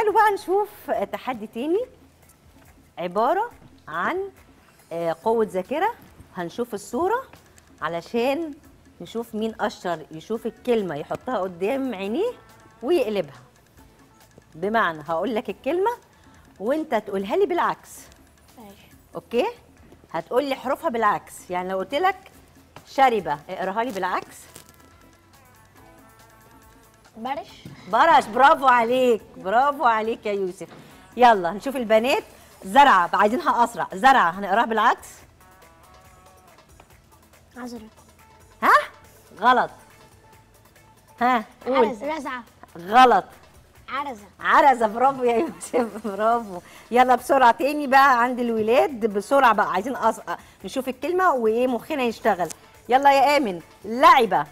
تعالوا بقى نشوف تحدي تاني عبارة عن قوة ذاكرة. هنشوف الصورة علشان نشوف مين أشطر يشوف الكلمة يحطها قدام عينيه ويقلبها. بمعنى هقول لك الكلمة وانت تقولها لي بالعكس. ماشي. اوكي؟ هتقول لي حروفها بالعكس، يعني لو قلت لك شربة اقراها لي بالعكس. برش. برش، برافو عليك، برافو عليك يا يوسف. يلا نشوف البنات. زرعة عايزينها أسرع. زرعة هنقراها بالعكس. عذرة. ها؟ غلط. ها قول. رزعة. غلط. عرزة. عرزة، برافو يا يوسف، برافو. يلا بسرعة تاني بقى عند الولاد، بسرعة بقى عايزين نشوف الكلمة وإيه مخنا يشتغل. يلا يا آمن. لعبة.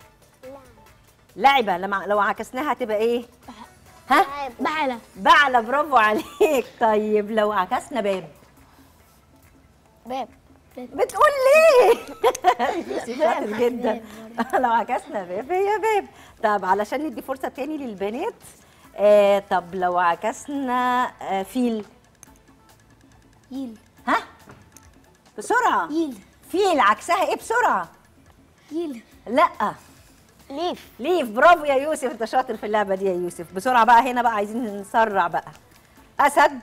لعبة لو عكسناها هتبقى إيه؟ ها؟ بعلة. بعلة، برافو عليك. طيب لو عكسنا باب. باب. بتقول ليه؟ يوسف شاطر جدا. لو عكسنا باب هي باب. طب علشان ندي فرصة تاني للبنات، طب لو عكسنا فيل. يل. ها؟ بسرعة. يل. فيل عكسها ايه بسرعة؟ يل. لا. ليف. ليف، برافو يا يوسف، انت شاطر في اللعبة دي يا يوسف. بسرعة بقى هنا بقى عايزين نسرع بقى. أسد.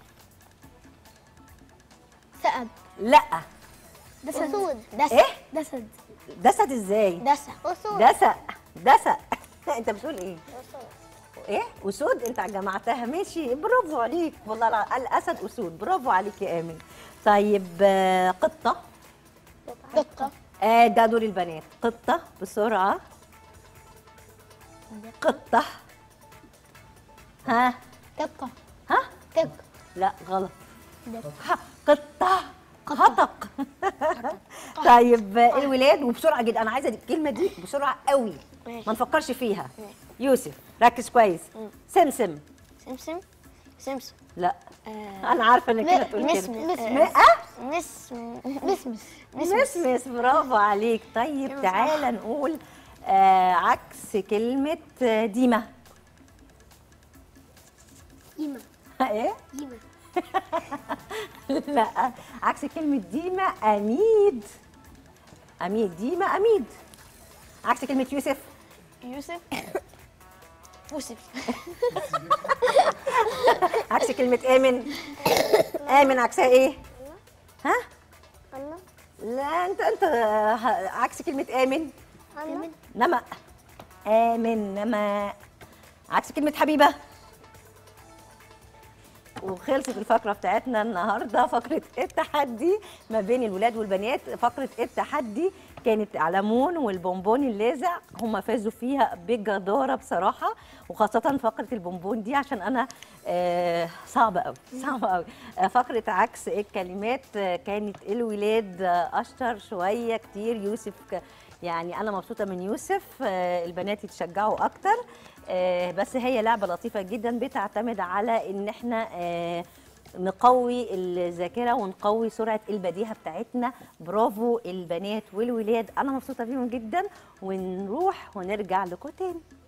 ثأب. لا. أسود. ايه؟ دسد. دسد ازاي؟ دسة. أسود. دسق. دسق. انت بتقول ايه؟ ايه؟ اسود؟ انت جمعتها. ماشي، برافو عليك والله. الاسد اسود، برافو عليك يا امن. طيب قطه. قطة. ده دور البنات. قطه بسرعه. قطه. ها؟ دقة. ها؟ دق. لا غلط. دق. قطه. هطق. طيب الولاد وبسرعه جدا، انا عايزه الكلمه دي بسرعه قوي، ما نفكرش فيها. يوسف ركز كويس. سمسم. سمسم. سمسم. لا. انا عارفه انك كده تقول كده. مسمس، برافو عليك. طيب تعالى نقول عكس كلمه ديمه. ديمة. ايه؟ ديمة. لا، عكس كلمه ديمه اميد. اميد. ديمه اميد. عكس كلمه يوسف. يوسف. يوسف. عكس كلمه امن. امن عكسها ايه؟ ها؟ لا انت عكس كلمه امن. نمأ. امن نمأ. عكس كلمه حبيبه. وخلصت الفقره بتاعتنا النهارده، فقره التحدي ما بين الولاد والبنات. فقره التحدي كانت على مون والبونبون اللاذع، هم فازوا فيها بجداره بصراحه، وخاصه فقره البونبون دي عشان انا صعبه قوي، صعبه قوي. فقره عكس الكلمات كانت الولاد اشطر شويه كتير. يوسف يعني انا مبسوطه من يوسف. البنات يتشجعوا اكتر. بس هي لعبه لطيفه جدا بتعتمد على ان احنا نقوي الذاكره ونقوي سرعه البديهه بتاعتنا. برافو البنات والولاد، انا مبسوطه بيهم جدا. ونروح ونرجع لكم تاني.